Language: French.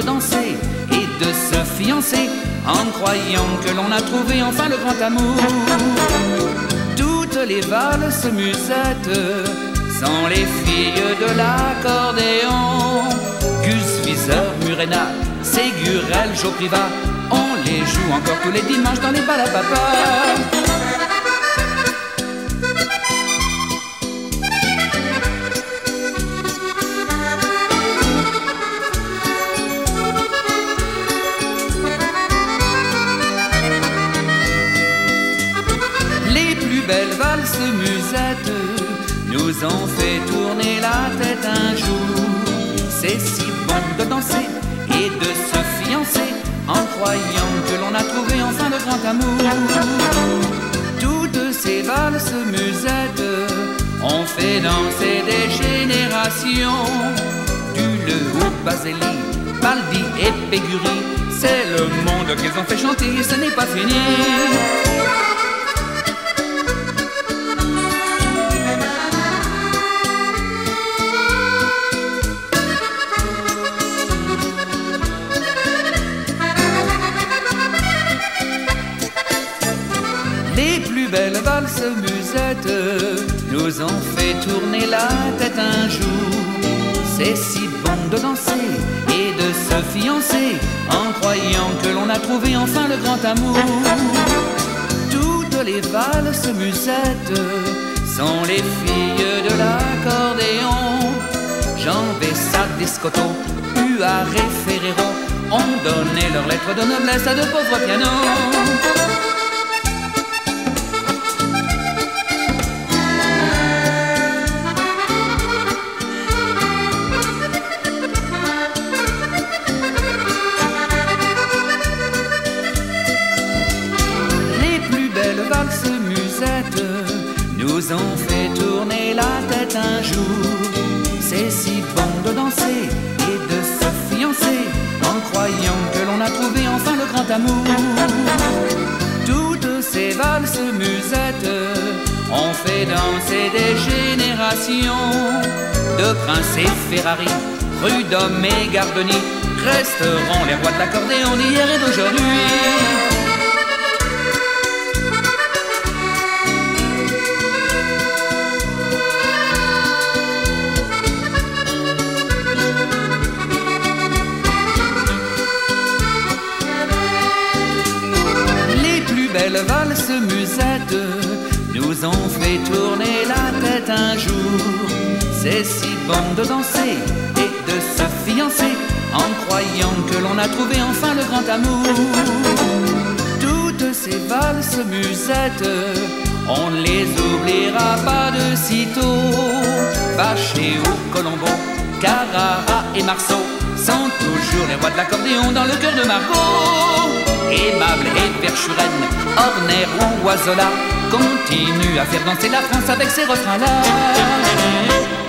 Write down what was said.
danser et de se fiancer en croyant que l'on a trouvé enfin le grand amour. Toutes les valses musettes sont les filles de l'accordéon. Gus, Viseur, Murena, Ségurel, Jopriva, on les joue encore tous les dimanches dans les bals à papa. Les plus belles valses musettes nous ont fait tourner la tête un jour. C'est si bon de danser et de se fiancer en croyant que l'on a trouvé enfin le grand amour. Toutes ces valses musettes ont fait danser des générations. Du Lehoux, Baselli, Baldi et Pégury, c'est le monde qu'ils ont fait chanter et ce n'est pas fini. Les plus belles valses musettes nous ont fait tourner la tête un jour. C'est si bon de danser et de se fiancer en croyant que l'on a trouvé enfin le grand amour. Toutes les valses musettes sont les filles de l'accordéon. Jean Bessa, Descoto, Huard et Ferrero ont donné leurs lettres de noblesse à de pauvres pianos. Valses musettes nous ont fait tourner la tête un jour. C'est si bon de danser et de se fiancer en croyant que l'on a trouvé enfin le grand amour. Toutes ces valses musettes ont fait danser des générations. De Prince et Ferrari, Prud'homme et Gardoni resteront les rois de l'accordéon d'hier et d'aujourd'hui. Les valses musettes nous ont fait tourner la tête un jour. C'est si bon de danser et de se fiancer en croyant que l'on a trouvé enfin le grand amour. Toutes ces valses musettes, on ne les oubliera pas de sitôt. Vacher ou Colombo, Carrara et Marceau sont toujours les rois de l'accordéon dans le cœur de Margot. Aimable et Verschuren, Horner ou Oizola continuent à faire danser la France avec ces refrains-là.